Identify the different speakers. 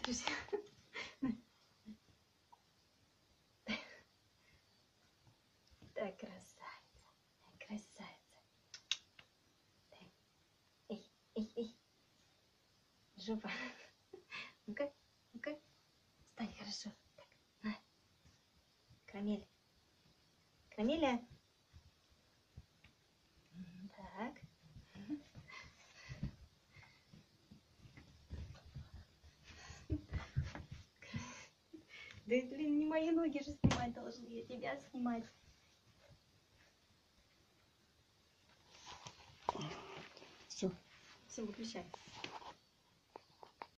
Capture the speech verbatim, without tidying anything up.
Speaker 1: Держись. Так, красавица. Красавица. Так. Эй, эй, эй. Жопа. Ну-ка, ну-ка. Встань, хорошо. Так, на. Карамель. Карамеля. Так. Да, блин, не мои ноги же снимать должны, я тебя снимать.
Speaker 2: Все.
Speaker 1: Все, выключай.